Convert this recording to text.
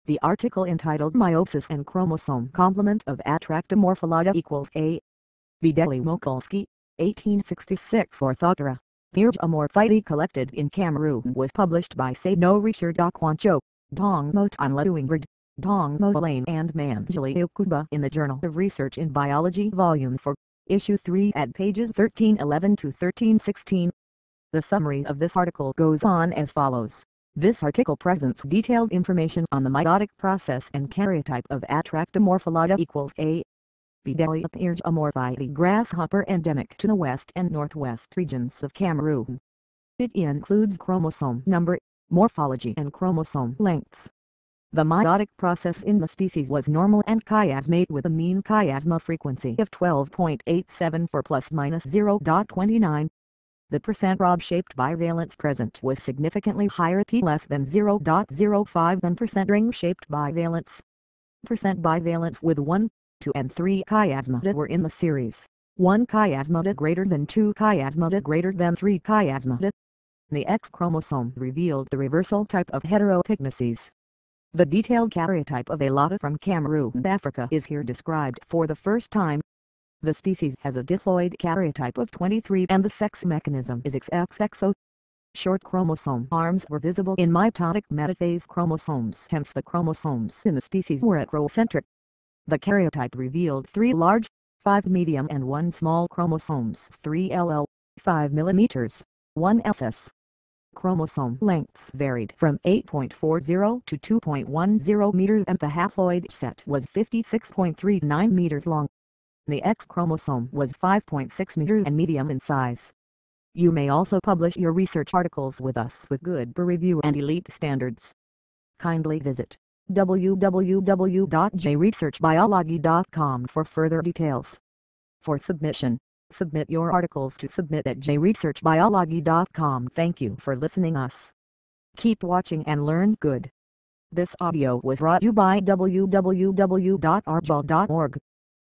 The article entitled Meiosis and Chromosome Complement of Atractomorphalida equals A. Videli Mokulski, 1866. Orthoptera. Amorphidae collected in Cameroon was published by Sano Richard Akwancho, Dong Motanla Uingrid, Dong Molane and Manjali Okuba in the Journal of Research in Biology Volume 4, Issue 3 at pages 1311 to 1316. The summary of this article goes on as follows. This article presents detailed information on the meiotic process and karyotype of Atractomorphalida equals A. Videli Amorphidae grasshopper endemic to the west and northwest regions of Cameroon. It includes chromosome number, morphology and chromosome lengths. The meiotic process in the species was normal and chiasmate with a mean chiasma frequency of 12.87 for ±0.29. The percent rod-shaped bivalence present was significantly higher p less than 0.05 than percent ring-shaped bivalence. Percent bivalence with 1, 2 and 3 chiasmata were in the series. 1 chiasmata greater than 2 chiasmata greater than 3 chiasmata. The X chromosome revealed the reversal type of heteropygnosis. The detailed karyotype of Alata from Cameroon, Africa is here described for the first time. The species has a diploid karyotype of 23 and the sex mechanism is XXXO. Short chromosome arms were visible in mitotic metaphase chromosomes, hence the chromosomes in the species were acrocentric. The karyotype revealed 3 large, 5 medium and 1 small chromosomes, 3 LL, 5 mm, 1 SS. Chromosome lengths varied from 8.40 to 2.10 meters and the haploid set was 56.39 meters long. The X chromosome was 5.6 meters and medium in size. You may also publish your research articles with us with good peer review and elite standards. Kindly visit www.jresearchbiology.com for further details. For submission, submit your articles to submit@jresearchbiology.com. Thank you for listening us. Keep watching and learn good. This audio was brought to you by www.arbol.org.